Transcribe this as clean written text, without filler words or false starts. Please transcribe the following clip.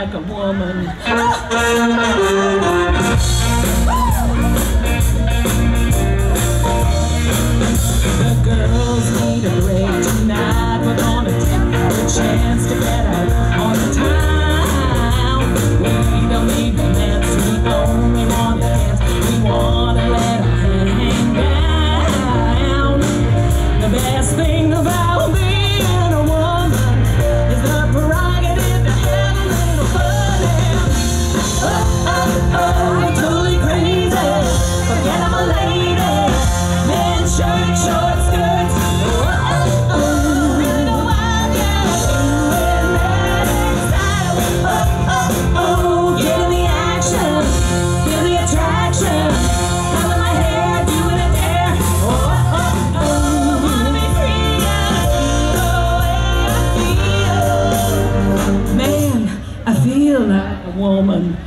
like a woman. The girls need a break tonight. We're gonna take a chance to get out on time. We don't need romance, we only want to dance. We wanna let our head hang down. The best thing about being a woman is the prerogative to have a little fun. Oh, oh, oh, I'm totally crazy. Forget I'm a lady. Men, shirt, short skirts. Oh, oh, oh, really know why you're doing that in style. Oh, oh, oh, get in the action, feel the attraction. Color my hair, doing a dare. Oh, oh, oh, wanna be free, the way I feel. Man, I feel like a woman.